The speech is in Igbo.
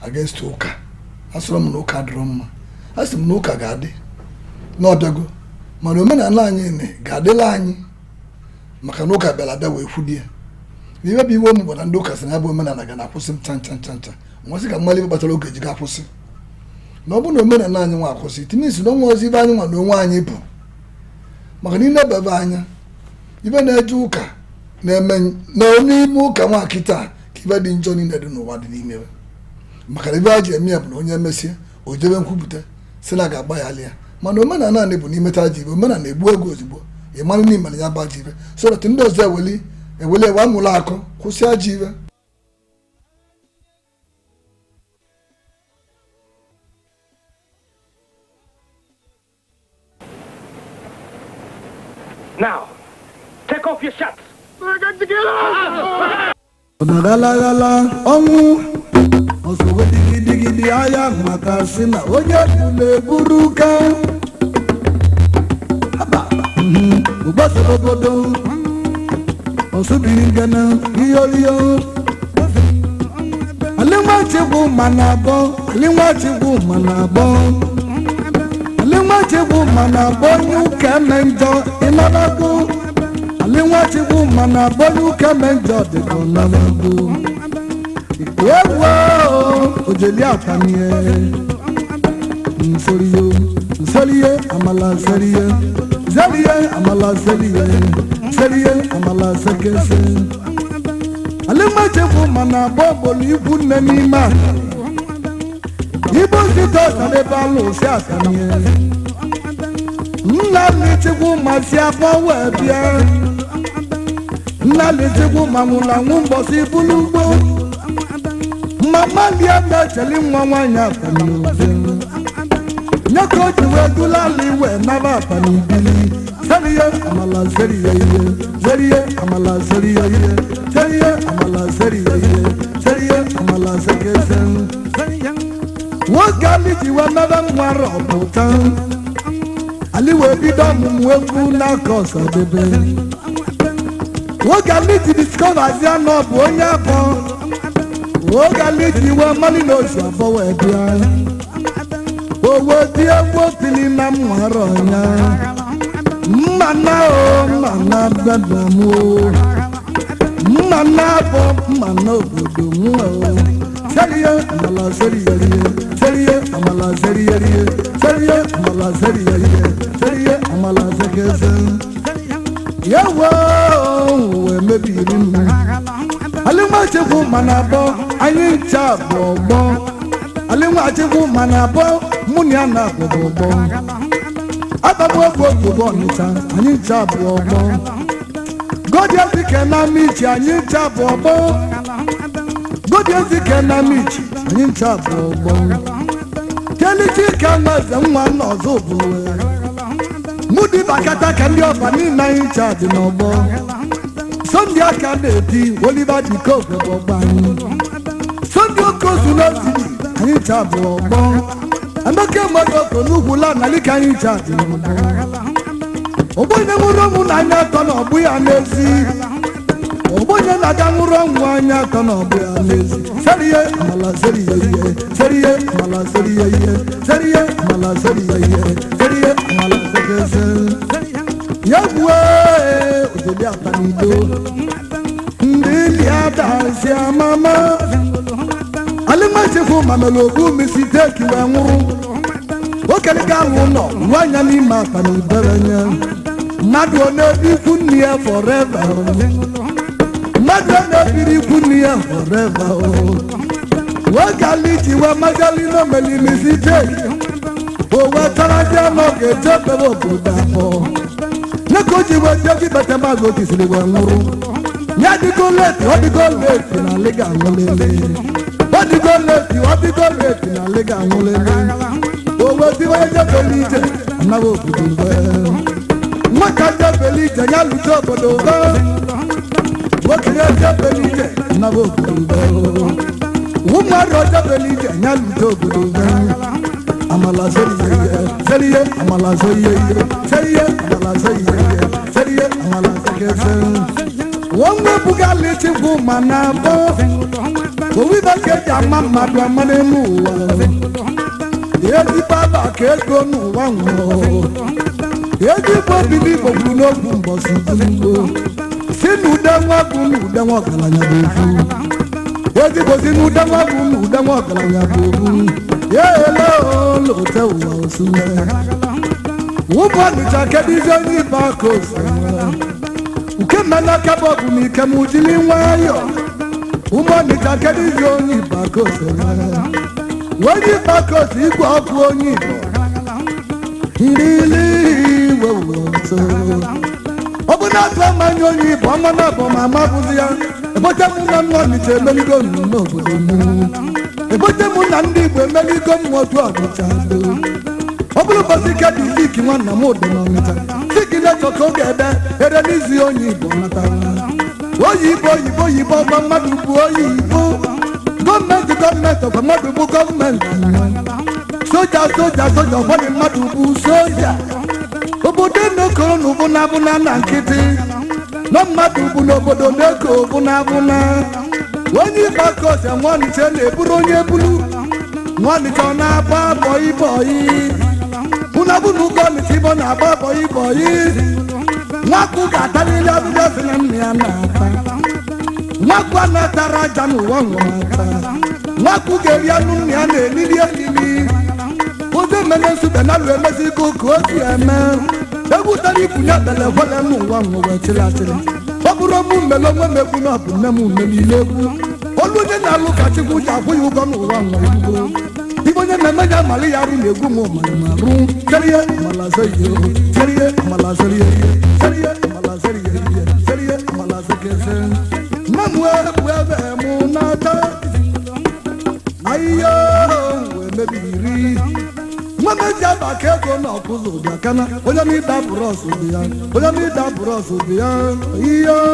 against ụka asọrọ m na ụka dịrọ mma asị m na ụka ga-adị n'ọbịago mana omenala anyị ga-adịla anyị maka na ụka bịara abịa wee kwudie ya iwe bụ iwe m bụ na ndị ụka sị na bụ omenala ga na-akwụsị m ncha nwasị ka mmalị kpatara oge ji ga-akwụsị na ọ bụ na omenala anyị nwa akwụsị tinye isi na ọnwa ọzọ ibe anyị nwa na onwe anyị bụ maka na ịna-ebebe anya ibe na-eje ụka na-eme na onye ime ụka nwa kịta ka ibe dị njọ niile dị n'ụwa dị n'ime maka na ibe a ji eme ya bụ na onye emesịa o jebe nkwupụta si na ga-agba ya alịa mana omenala anyị bụ n'imeta ji ibe omenala na-egbu ego ozugbo ị mara n'imere ya gbaji ibe so that ndị ọzọ eweli ewe amụrụ akọ kwụsị ajọ ibe. Now, take off your shirts. Gala Onwu Ozowe digi aya makasina onye tule buruka aba ubaso obodo osubiri ngana iyo alimwa chibu manabo nyuka menjo inadago alimwa chibu manabo nyuka menjo de konalago Wow, Ojelia Panie, Seriye, Amala Seriye, Amala Seriye, Amala Sekese. Alema chefu mana bobo ni bunne ni ma. Ibo sito sale balo si akanie. Nla le chefu masi apo webia. Nla le chefu mamula ngumbo si bulugbo. Mama lianda chali mwanya panyoze Nyako jiwe dulali nava panibili Seriye amala seriye amala seriye amala sekesen Wagali jiwe nava mwara oputan Aliwe bidamu mweku na kosa bebe Wagali discover ziano bonya po Oga liti wa mali no shafawa ebia Owo dia wotili na mwaronya Mana bedamu Mana bo mana obodomu Seriye amala seriye amala seriye amala sekese Yawo we mebirin Alima chefu manabo anyi chabobo Alima chefu manabo munyana bobo Ababo bobo nita anyi chabobo Godia zike na michi anyi chabobo Godia zike na michi anyi chabobo Keli chika maze mwa nozobo Mudi bakata kandi ofa ni na anyi chaji nobo Sunday Akadeti, Oliver the Coke of Bang. Sunday Okosunoti, and you tap your bone. And the came out of Nubula, Nalika in chat. Oboy Murum, I not on a boy and lazy. Oboy Nadamurum, one yard on a boy and lazy. Seria, Seria, Yahweh, Ojelia Panido, Ndilia Dansia Mama, Alima Chefu Mamelobu, Missy Take you and Okaliga no, Wanyani Mapani Beranya, Madonna Bifunia forever, Madonna Bifunia forever. Wakaliti wa Magalino Meli Missy Take, oh, what I don't get up about. Nakoji wa javi batamago kisili wa nguru Nyadi go leti, na lega ngulele Wadi go leti, na lega ngulele Owe diwa ya belite, anawo kudurwe Mwaka ya belite, nyalu jobo doga Waki ya belite, anawo kudurwe Umaro ya belite, nyalu jobo doga Amala seriye, amala seriye, amala sekese. Wonge buga liti bu manabo, owiba keji ama mmadụ amane n'ụwa eji baba ka ego n'ụwa nwụọ eji igbo bili igbo gburu n'ogwu mbọsị ugbo si n'ude nwa bụ n'ude nwa ọgaranya bụ ofu eji gosi n'ude nwa bụ n'ude nwa ọgaranya bụ ofu ya ele olote ụwa osuwe ụmụ ọnịcha kedizi onye ibe aka osuwe nke mmena aka bụ ọgụ na ike m jiri nwayọ ụmụ ọnịcha kedizi onye ibe aka osuwe onye ibe aka osu igwe ọkụ onye ibe irili iwe ụzọ ọ bụ na atụ amanya onye ibe ọma na abụ ma amabụzi ya ebote mụ na nwa ọnịcha emeligo n'obodo m ebote mụ na ndị igbo emeligo m otu ọnịcha ọ bụrụ ụbọchị ike dị zik nwanna m ụdị n'ọnịcha siki na-echo ka oge ede ere n'izi onye igbo natara oyibo oyibo oyibo ọgba mmadụ bụ oyibo gọọmenti ọgwa mmadụ bụ gọọmenti soja ụfọdụ mmadụ bụ soja obodo na-ekoro na ụbụna na nkịtị na mmadụ bụ n'obodo na-eko ụbụna onye ibe aka ọsịa nwanịcha na-eburu onye buru nwanịcha ọ na-agba bọyị ụnabụna ụgọ ọnịcha ibo na-agba bọyị nwakụ ga-atalili ọbụbịa sị na nna ya na-ata nwakụ a na-atara aja n'ụwa nwata nwakụ ga-eri anụ nna ya na-elili Ozoemena NSugbe na-alụ emezigo ka o si eme egwu tara ibunye ekpele kwele m ụwa nwụwe chịrị ọ bụrụ mụ mmele onwe m egwu na ọ bụ nne m mmele egwu olu onye na-alụ ka Chukwu ji akwụ ya ụgwọ n'ụwa nwere igbo ibe onye na-eme ya amalị ya arụ na-egwu m ụmara ma rụ serie nne m egwu ebe mụ n'ata ahịhịa wee mebiri mmeji aba ka ego na ọkụzụ ụbịa kana onye m ịda bụrụ ọsụ dị ya ihe